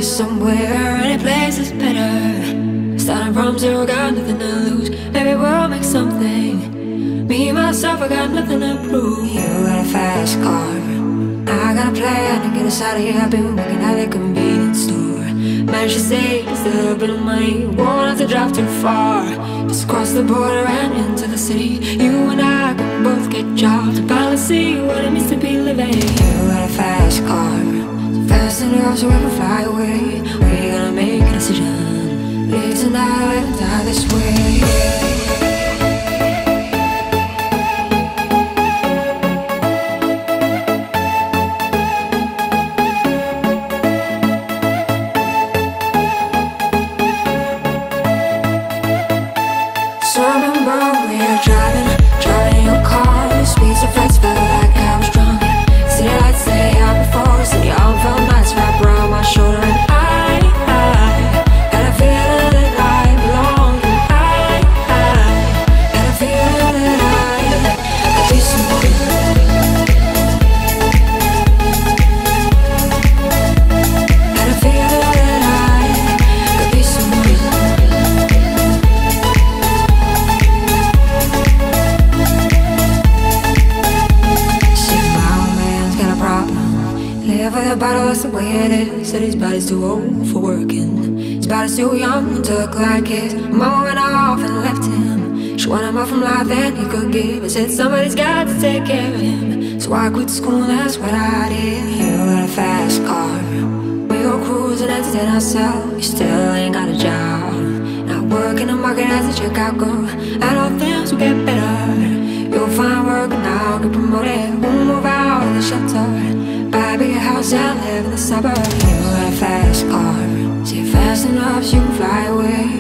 somewhere, any place is better. Starting from zero, got nothing to lose. Maybe we'll make something. Me, myself, I got nothing to prove. You got a fast car, I got a plan to get us out of here. I've been working at a convenience store. Managed to save just a little bit of money. Won't have to drive too far. Just cross the border and into the city. You and I can both get jobs and finally see what it means to be living. You got a fast car, so fast enough so we can fly away. We're gonna make a decision. Live tonight and die this way. That's the way it is. Said his body's too old for working. His body's too young to look like his. Mama went off and left him. She wanted more from life than he could give. And said somebody's got to take care of him. So I quit school, that's what I did. You got a fast car, we go cruising, entertain ourselves. You still ain't got a job, not working the market as a checkout girl. And all things will get better. You'll find work now, get promoted. We'll move out of the shelter, buy a bigger house and live in the suburbs. You got a fast car, say fast enough so you can fly away.